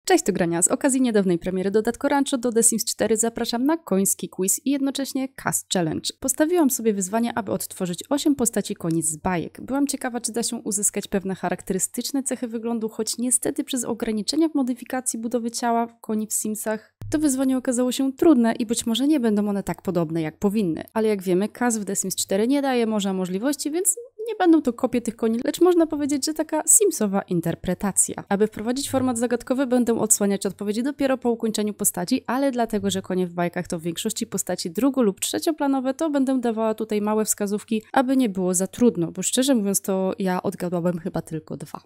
Cześć, to Grania. Z okazji niedawnej premiery dodatku Rancho do The Sims 4 zapraszam na koński quiz i jednocześnie Cast Challenge. Postawiłam sobie wyzwanie, aby odtworzyć 8 postaci koni z bajek. Byłam ciekawa, czy da się uzyskać pewne charakterystyczne cechy wyglądu, choć niestety przez ograniczenia w modyfikacji budowy ciała koni w Simsach to wyzwanie okazało się trudne i być może nie będą one tak podobne, jak powinny. Ale jak wiemy, Cast w The Sims 4 nie daje morza możliwości, więc nie będą to kopie tych koni, lecz można powiedzieć, że taka simsowa interpretacja. Aby wprowadzić format zagadkowy, będę odsłaniać odpowiedzi dopiero po ukończeniu postaci, ale dlatego, że konie w bajkach to w większości postaci drugo- lub trzecioplanowe, to będę dawała tutaj małe wskazówki, aby nie było za trudno, bo szczerze mówiąc to ja odgadłabym chyba tylko 2.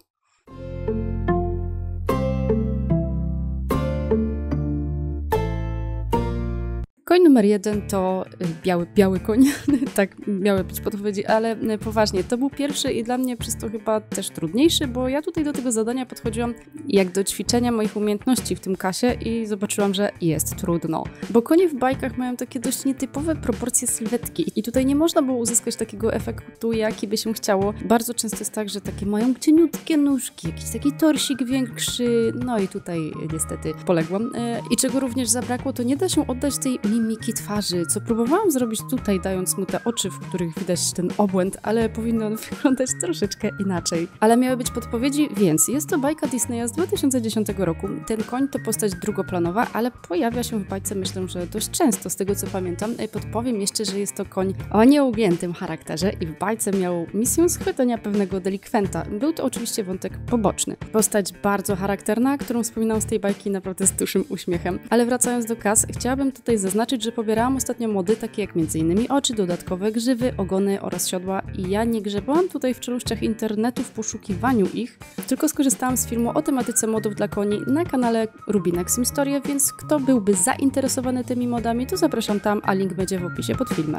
Koń numer 1 to biały koń, tak miały być podpowiedzi, ale poważnie, to był pierwszy i dla mnie przez to chyba też trudniejszy, bo ja tutaj do tego zadania podchodziłam jak do ćwiczenia moich umiejętności w tym kasie i zobaczyłam, że jest trudno. Bo konie w bajkach mają takie dość nietypowe proporcje sylwetki i tutaj nie można było uzyskać takiego efektu, jaki by się chciało. Bardzo często jest tak, że takie mają cieniutkie nóżki, jakiś taki torsik większy, no i tutaj niestety poległam. I czego również zabrakło, to nie da się oddać tej mimiki twarzy, co próbowałam zrobić tutaj, dając mu te oczy, w których widać ten obłęd, ale powinno on wyglądać troszeczkę inaczej. Ale miały być podpowiedzi, więc jest to bajka Disneya z 2010 roku. Ten koń to postać drugoplanowa, ale pojawia się w bajce, myślę, że dość często, z tego co pamiętam. Podpowiem jeszcze, że jest to koń o nieugiętym charakterze i w bajce miał misję schwytania pewnego delikwenta. Był to oczywiście wątek poboczny. Postać bardzo charakterna, którą wspominam z tej bajki naprawdę z dużym uśmiechem. Ale wracając do kas, chciałabym tutaj zaznaczyć, że pobierałam ostatnio mody takie jak m.in. oczy, dodatkowe grzywy, ogony oraz siodła i ja nie grzebałam tutaj w czeluściach internetu w poszukiwaniu ich, tylko skorzystałam z filmu o tematyce modów dla koni na kanale Rubinek Simstorie, więc kto byłby zainteresowany tymi modami, to zapraszam tam, a link będzie w opisie pod filmem.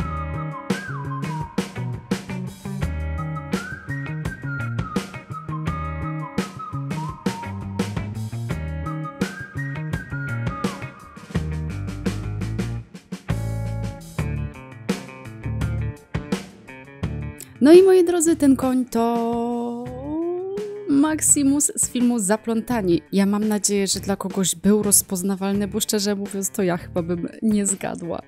No i moi drodzy, ten koń to Maximus z filmu Zaplątani. Ja mam nadzieję, że dla kogoś był rozpoznawalny, bo szczerze mówiąc to ja chyba bym nie zgadła.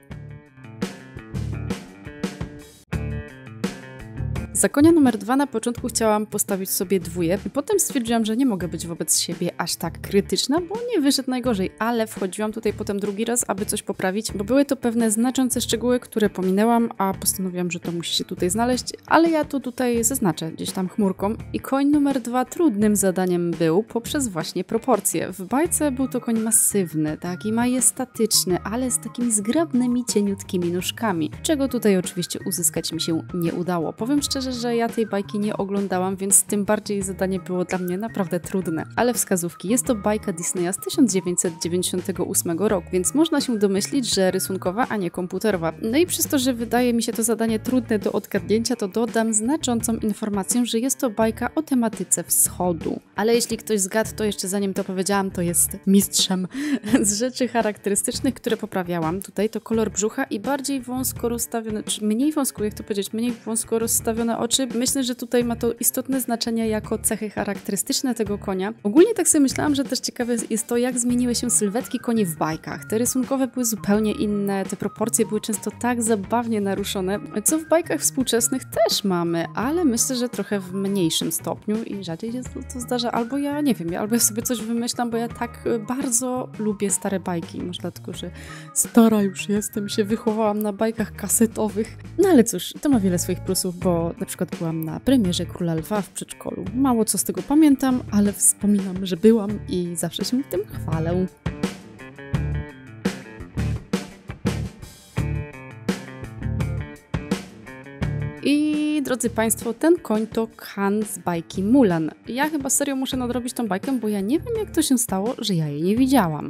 Za konia numer 2 na początku chciałam postawić sobie 2, potem stwierdziłam, że nie mogę być wobec siebie aż tak krytyczna, bo nie wyszedł najgorzej, ale wchodziłam tutaj potem drugi raz, aby coś poprawić, bo były to pewne znaczące szczegóły, które pominęłam, a postanowiłam, że to musi się tutaj znaleźć, ale ja to tutaj zaznaczę gdzieś tam chmurką. I koń numer 2 trudnym zadaniem był poprzez właśnie proporcje. W bajce był to koń masywny, taki majestatyczny, ale z takimi zgrabnymi, cieniutkimi nóżkami, czego tutaj oczywiście uzyskać mi się nie udało. Powiem szczerze, że ja tej bajki nie oglądałam, więc tym bardziej zadanie było dla mnie naprawdę trudne. Ale wskazówki. Jest to bajka Disneya z 1998 roku, więc można się domyślić, że rysunkowa, a nie komputerowa. No i przez to, że wydaje mi się to zadanie trudne do odgadnięcia, to dodam znaczącą informację, że jest to bajka o tematyce wschodu. Ale jeśli ktoś zgadł, to jeszcze zanim to powiedziałam, to jest mistrzem. Z rzeczy charakterystycznych, które poprawiałam tutaj, to kolor brzucha i bardziej wąsko rozstawione, czy mniej wąsko, jak to powiedzieć, mniej wąsko rozstawione oczy. Myślę, że tutaj ma to istotne znaczenie jako cechy charakterystyczne tego konia. Ogólnie tak sobie myślałam, że też ciekawe jest to, jak zmieniły się sylwetki koni w bajkach. Te rysunkowe były zupełnie inne, te proporcje były często tak zabawnie naruszone, co w bajkach współczesnych też mamy, ale myślę, że trochę w mniejszym stopniu i rzadziej się to zdarza. Albo ja nie wiem, albo ja sobie coś wymyślam, bo ja tak bardzo lubię stare bajki. Może dlatego, że stara już jestem, się wychowałam na bajkach kasetowych. No ale cóż, to ma wiele swoich plusów, bo na przykład byłam na premierze Króla Lwa w przedszkolu. Mało co z tego pamiętam, ale wspominam, że byłam i zawsze się tym chwalę. I drodzy Państwo, ten koń to Kan z bajki Mulan. Ja chyba serio muszę nadrobić tą bajkę, bo ja nie wiem, jak to się stało, że ja jej nie widziałam.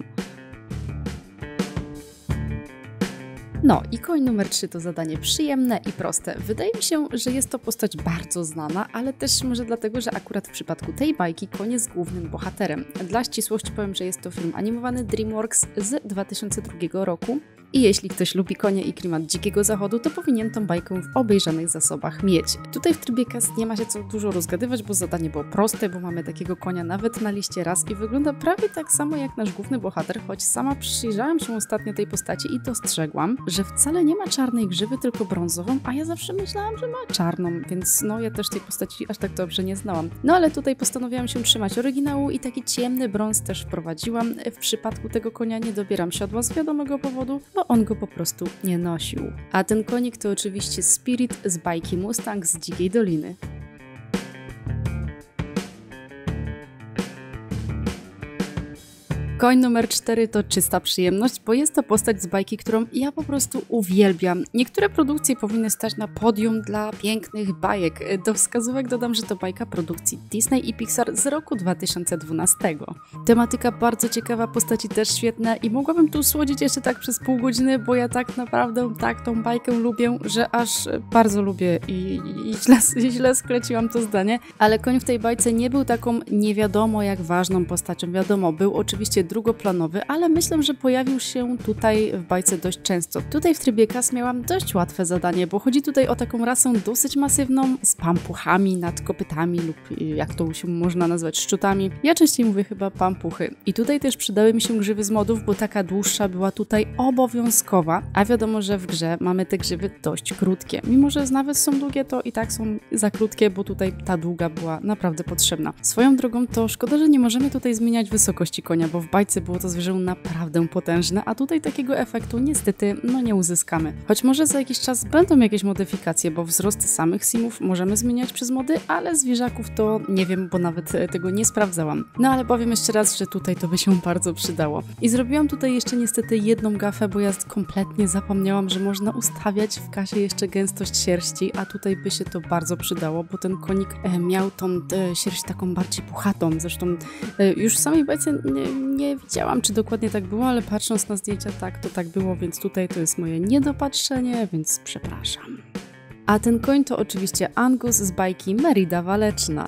No i koń numer 3 to zadanie przyjemne i proste. Wydaje mi się, że jest to postać bardzo znana, ale też może dlatego, że akurat w przypadku tej bajki koń jest głównym bohaterem. Dla ścisłości powiem, że jest to film animowany DreamWorks z 2002 roku. i jeśli ktoś lubi konie i klimat dzikiego zachodu, to powinien tą bajkę w obejrzanych zasobach mieć. Tutaj w trybie cast nie ma się co dużo rozgadywać, bo zadanie było proste, bo mamy takiego konia nawet na liście raz i wygląda prawie tak samo jak nasz główny bohater, choć sama przyjrzałam się ostatnio tej postaci i dostrzegłam, że wcale nie ma czarnej grzywy, tylko brązową, a ja zawsze myślałam, że ma czarną, więc no ja też tej postaci aż tak dobrze nie znałam. No ale tutaj postanowiłam się trzymać oryginału i taki ciemny brąz też wprowadziłam. W przypadku tego konia nie dobieram siodła z wiadomego powodu, bo on go po prostu nie nosił. A ten konik to oczywiście Spirit z bajki Mustang z Dzikiej Doliny. Koń numer 4 to czysta przyjemność, bo jest to postać z bajki, którą ja po prostu uwielbiam. Niektóre produkcje powinny stać na podium dla pięknych bajek. Do wskazówek dodam, że to bajka produkcji Disney i Pixar z roku 2012. Tematyka bardzo ciekawa, postaci też świetne i mogłabym tu słodzić jeszcze tak przez pół godziny, bo ja tak naprawdę tak tą bajkę lubię, że aż bardzo lubię i źle skleciłam to zdanie. Ale koń w tej bajce nie był taką nie wiadomo jak ważną postacią. Wiadomo, był oczywiście drugoplanowy, ale myślę, że pojawił się tutaj w bajce dość często. Tutaj w trybie cast miałam dość łatwe zadanie, bo chodzi tutaj o taką rasę dosyć masywną, z pampuchami nad kopytami lub jak to się można nazwać, szczutami. Ja częściej mówię chyba pampuchy. I tutaj też przydały mi się grzywy z modów, bo taka dłuższa była tutaj obowiązkowa, a wiadomo, że w grze mamy te grzywy dość krótkie. Mimo, że nawet są długie, to i tak są za krótkie, bo tutaj ta długa była naprawdę potrzebna. Swoją drogą to szkoda, że nie możemy tutaj zmieniać wysokości konia, bo w bajce było to zwierzę naprawdę potężne, a tutaj takiego efektu niestety nie uzyskamy. Choć może za jakiś czas będą jakieś modyfikacje, bo wzrost samych simów możemy zmieniać przez mody, ale zwierzaków to nie wiem, bo nawet tego nie sprawdzałam. No ale powiem jeszcze raz, że tutaj to by się bardzo przydało. I zrobiłam tutaj jeszcze niestety jedną gafę, bo ja kompletnie zapomniałam, że można ustawiać w kasie jeszcze gęstość sierści, a tutaj by się to bardzo przydało, bo ten konik miał tą sierść taką bardziej puchatą. Zresztą już w samej bajce nie widziałam, czy dokładnie tak było, ale patrząc na zdjęcia to tak było, więc tutaj to jest moje niedopatrzenie, więc przepraszam. A ten koń to oczywiście Angus z bajki Merida Waleczna.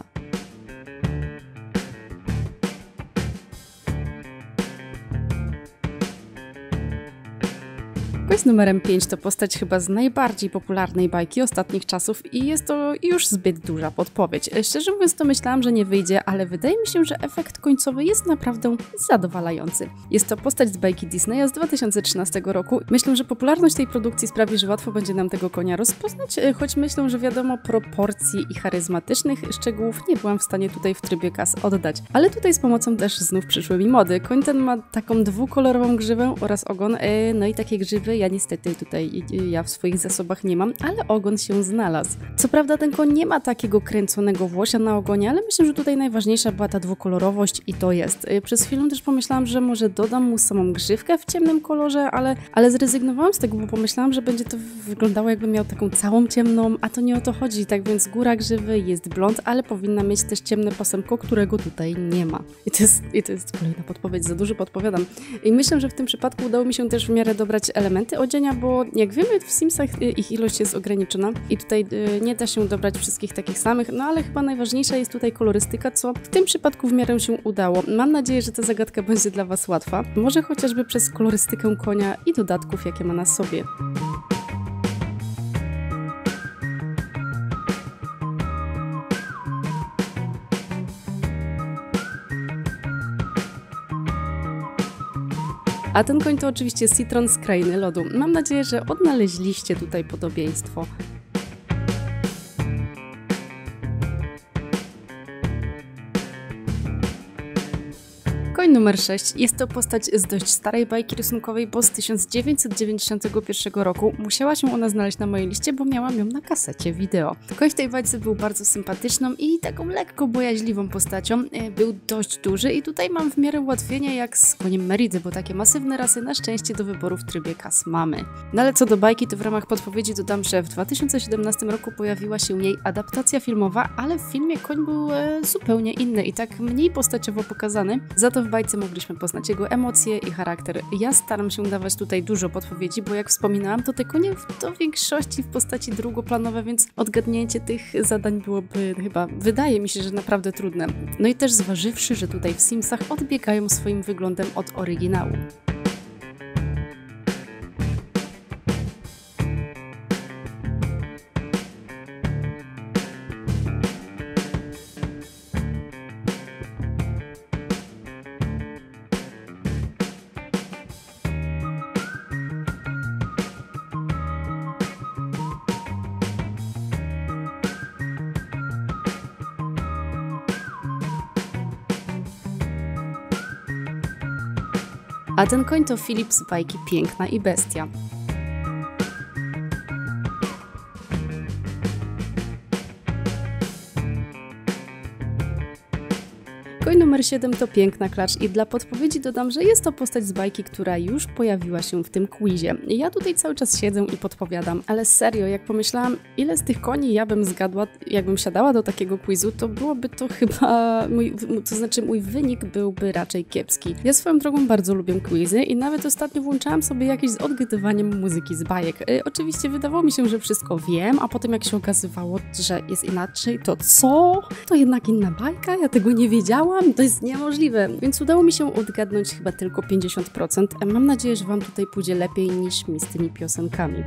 Koń z numerem 5 to postać chyba z najbardziej popularnej bajki ostatnich czasów i jest to już zbyt duża podpowiedź. Szczerze mówiąc to myślałam, że nie wyjdzie, ale wydaje mi się, że efekt końcowy jest naprawdę zadowalający. Jest to postać z bajki Disneya z 2013 roku. Myślę, że popularność tej produkcji sprawi, że łatwo będzie nam tego konia rozpoznać, choć myślę, że wiadomo proporcji i charyzmatycznych szczegółów nie byłam w stanie tutaj w trybie cast oddać. Ale tutaj z pomocą też znów przyszły mi mody. Koń ten ma taką dwukolorową grzywę oraz ogon, no i takie grzywy ja niestety tutaj w swoich zasobach nie mam, ale ogon się znalazł. Co prawda ten koń nie ma takiego kręconego włosia na ogonie, ale myślę, że tutaj najważniejsza była ta dwukolorowość i to jest. Przez chwilę też pomyślałam, że może dodam mu samą grzywkę w ciemnym kolorze, ale zrezygnowałam z tego, bo pomyślałam, że będzie to wyglądało jakby miał taką całą ciemną, a to nie o to chodzi. Tak więc góra grzywy jest blond, ale powinna mieć też ciemne pasemko, którego tutaj nie ma. I to jest kolejna podpowiedź, za dużo podpowiadam. I myślę, że w tym przypadku udało mi się też w miarę dobrać elementy odzienia, bo jak wiemy w Simsach ich ilość jest ograniczona i tutaj nie da się dobrać wszystkich takich samych, no ale chyba najważniejsza jest tutaj kolorystyka, co w tym przypadku w miarę się udało. Mam nadzieję, że ta zagadka będzie dla Was łatwa, może chociażby przez kolorystykę konia i dodatków, jakie ma na sobie. A ten koń to oczywiście Citron z Krainy Lodu. Mam nadzieję, że odnaleźliście tutaj podobieństwo. Koń numer 6 jest to postać z dość starej bajki rysunkowej, bo z 1991 roku. Musiała się ona znaleźć na mojej liście, bo miałam ją na kasecie wideo. Koń w tej bajce był bardzo sympatyczną i taką lekko bojaźliwą postacią. Był dość duży i tutaj mam w miarę ułatwienia jak z koniem Meridy, bo takie masywne rasy na szczęście do wyboru w trybie cast mamy. No ale co do bajki, to w ramach podpowiedzi dodam, że w 2017 roku pojawiła się jej adaptacja filmowa, ale w filmie koń był zupełnie inny i tak mniej postaciowo pokazany. Za to w bajce mogliśmy poznać jego emocje i charakter. Ja staram się dawać tutaj dużo podpowiedzi, bo jak wspominałam, to te konie to w większości w postaci drugoplanowe, więc odgadnięcie tych zadań byłoby chyba, wydaje mi się, że naprawdę trudne. No i też zważywszy, że tutaj w Simsach odbiegają swoim wyglądem od oryginału. A ten koń to Filip z bajki Piękna i Bestia. Koń numer 7 to Piękna Klacz i dla podpowiedzi dodam, że jest to postać z bajki, która już pojawiła się w tym quizie. Ja tutaj cały czas siedzę i podpowiadam, ale serio, jak pomyślałam, ile z tych koni ja bym zgadła, jakbym siadała do takiego quizu, to byłoby to chyba, mój wynik byłby raczej kiepski. Ja swoją drogą bardzo lubię quizy i nawet ostatnio włączałam sobie jakieś z odgrywaniem muzyki z bajek. Oczywiście wydawało mi się, że wszystko wiem, a potem jak się okazywało, że jest inaczej, to co? To jednak inna bajka? Ja tego nie wiedziałam? To jest niemożliwe, więc udało mi się odgadnąć chyba tylko 50%. Mam nadzieję, że Wam tutaj pójdzie lepiej niż mi z tymi piosenkami.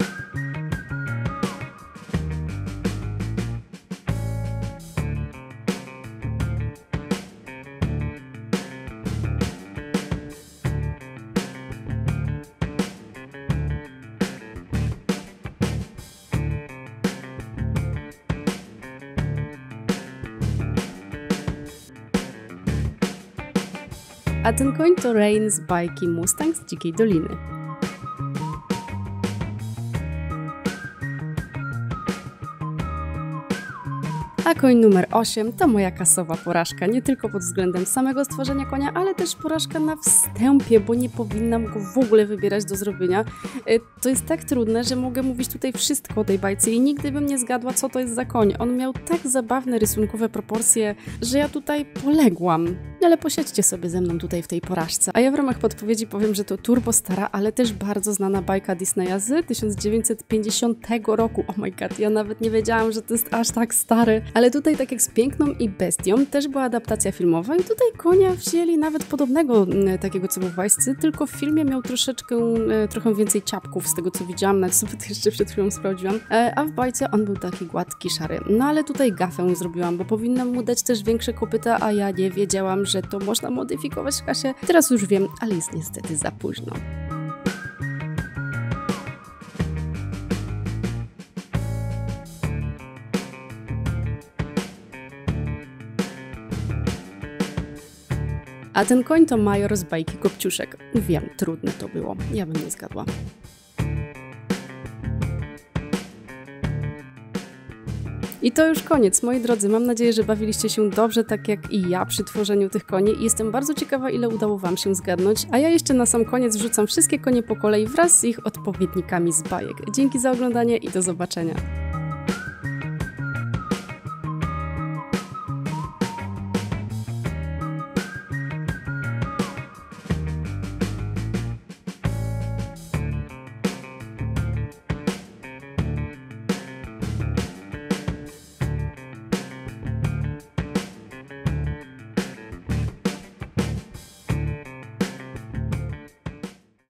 A ten koń to Rain z bajki Mustang z Dzikiej Doliny. A koń numer 8 to moja kasowa porażka, nie tylko pod względem samego stworzenia konia, ale też porażka na wstępie, bo nie powinnam go w ogóle wybierać do zrobienia. To jest tak trudne, że mogę mówić tutaj wszystko o tej bajce i nigdy bym nie zgadła, co to jest za koń. On miał tak zabawne rysunkowe proporcje, że ja tutaj poległam. Ale posiedźcie sobie ze mną tutaj w tej porażce. A ja w ramach podpowiedzi powiem, że to turbo stara, ale też bardzo znana bajka Disneya z 1950 roku. Oh my god, ja nawet nie wiedziałam, że to jest aż tak stary. Ale tutaj, tak jak z Piękną i Bestią, też była adaptacja filmowa i tutaj konia wzięli nawet podobnego takiego, co był w bajce, tylko w filmie miał trochę więcej ciapków, z tego co widziałam, nawet sobie to jeszcze przed chwilą sprawdziłam, a w bajce on był taki gładki, szary. No ale tutaj gafę zrobiłam, bo powinnam mu dać też większe kopyta, a ja nie wiedziałam, że to można modyfikować w kasie. Teraz już wiem, ale jest niestety za późno. A ten koń to Major z bajki Kopciuszek. Wiem, trudne to było. Ja bym nie zgadła. I to już koniec, moi drodzy. Mam nadzieję, że bawiliście się dobrze, tak jak i ja przy tworzeniu tych koni. I jestem bardzo ciekawa, ile udało Wam się zgadnąć. A ja jeszcze na sam koniec wrzucam wszystkie konie po kolei wraz z ich odpowiednikami z bajek. Dzięki za oglądanie i do zobaczenia.